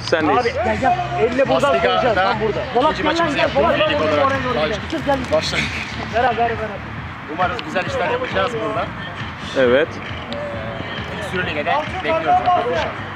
Sendeyiz. Abi gel. Elle buradan koyacağız. Tam burada. Polat İkinci gel lan maçımızı gel. yaptık. Polat Birlik oraya olarak doğru gel. Çık gel. başladık. Beraber. Umarız güzel işler yapacağız burada. Evet. Sürü Lige'de bekliyoruz arkadaşlar.